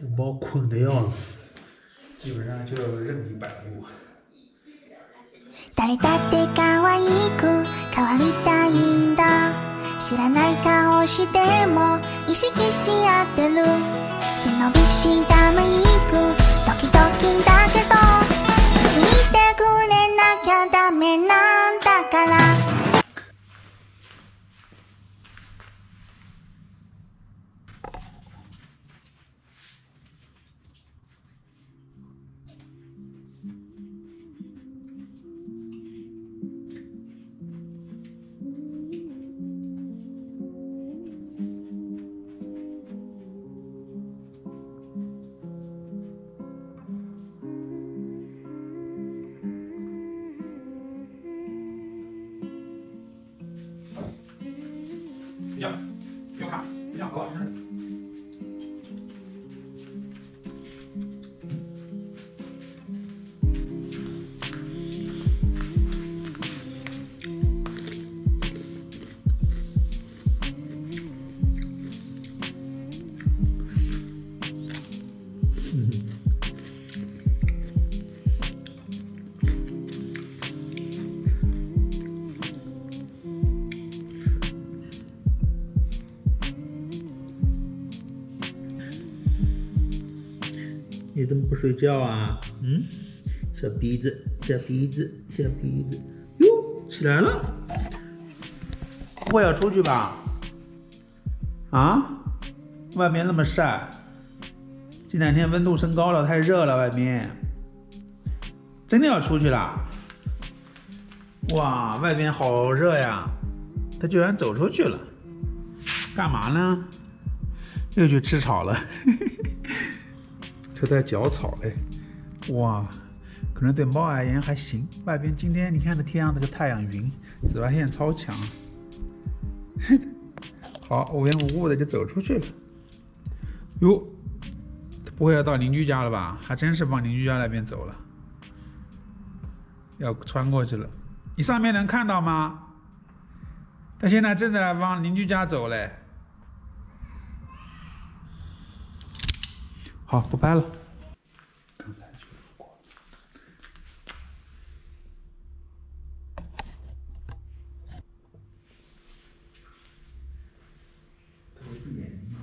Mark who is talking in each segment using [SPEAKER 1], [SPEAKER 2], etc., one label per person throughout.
[SPEAKER 1] 这个猫困得要死，基本上就任意摆布。
[SPEAKER 2] 誰だって可愛く変わりたいんだ。知らない顔しても意識し合ってる。背伸びしたメイクドキドキだけど気づいてくれなきゃダメなんだから。
[SPEAKER 1] 睡觉，不要看，睡觉好吧？你怎么不睡觉啊？嗯，小鼻子，小鼻子，小鼻子，哟，起来了。不会要出去吧？啊？外面那么晒，这两天温度升高了，太热了，外面。真的要出去啦？哇，外边好热呀！他居然走出去了，干嘛呢？又去吃草了。在嚼草嘞，哇，可能对猫而言还行。外边今天你看这天上这个太阳云，紫外线超强。好，无缘无故的就走出去了。哟，不会要到邻居家了吧？还真是往邻居家那边走了，要穿过去了。你上面能看到吗？他现在正在往邻居家走嘞。好，不拍了。刚才就路过。头闭眼睛吗？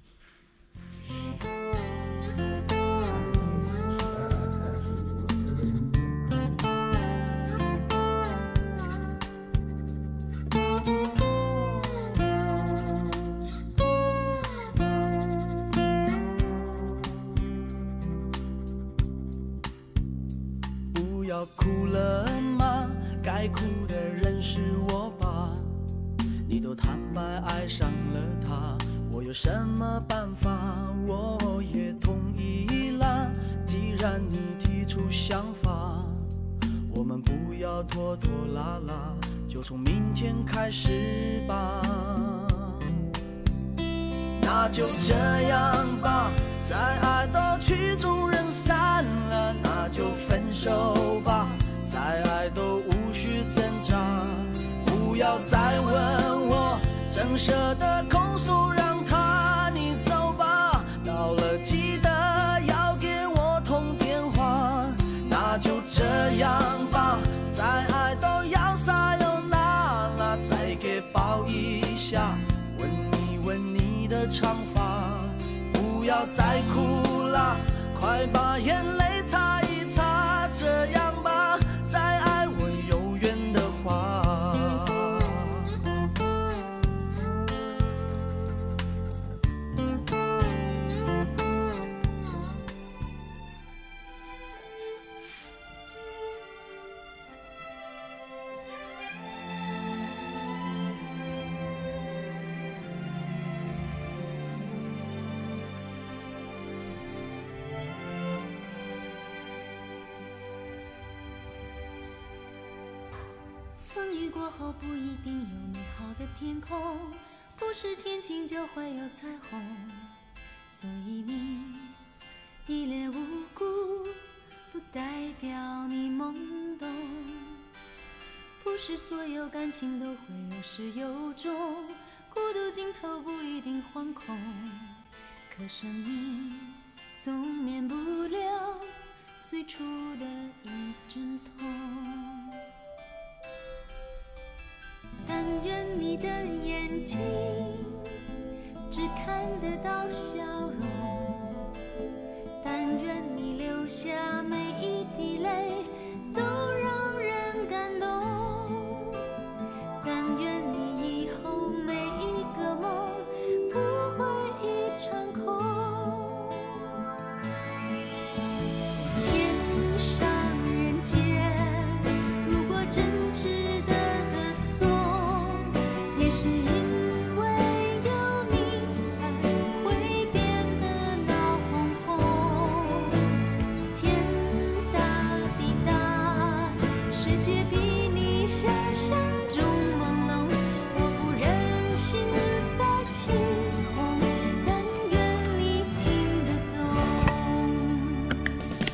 [SPEAKER 3] 不要哭了吗？该哭的人是我吧？你都坦白爱上了他，我有什么办法？我也同意啦。既然你提出想法，我们不要拖拖拉拉，就从明天开始吧。那就这样吧，再爱都曲终人散了，那就分手吧，再爱都无需挣扎。不要再问我，真舍得控诉，让他你走吧。到了记得要给我通电话。那就这样吧，再爱都要撒又那拉，再给抱一下，吻你吻你的长发。不要再哭了，快把眼泪擦一擦，这样吧，再爱我有缘的话。
[SPEAKER 4] 风雨过后不一定有美好的天空，不是天晴就会有彩虹，所以你一脸无辜，不代表你懵懂。不是所有感情都会有始有终，孤独尽头不一定惶恐，可生命总免不了最初的一阵痛。但愿你的眼睛只看得到笑容，但愿你流下每一滴泪都让人感动，但愿你以后每一个梦不会一场空。天上人间，如果真值得歌颂，也是因为有你才会变得闹哄哄。天大地大，世界比你想象中朦胧，我不忍心再起哄，但愿你听得懂。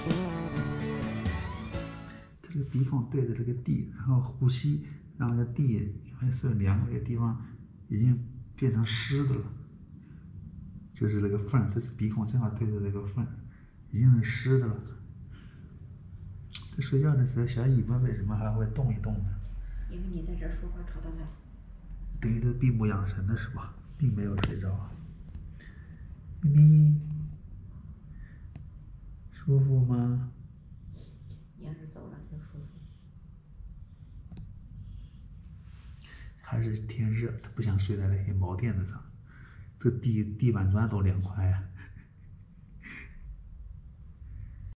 [SPEAKER 1] 他这个鼻孔对着这个地，然后呼吸，让那个地因为是凉，那个地方已经变成湿的了，就是那个缝，它是鼻孔正好对着这个缝，已经是湿的了。在睡觉的时候，小尾巴为什么还会动一动呢？
[SPEAKER 5] 因为你在这儿说话吵到他。
[SPEAKER 1] 等于他闭目养神的是吧？并没有睡着啊。咪咪，舒服吗？
[SPEAKER 5] 你要是走了，他就舒服。
[SPEAKER 1] 还是天热，他不想睡在那些毛垫子上，这地板砖都凉快呀、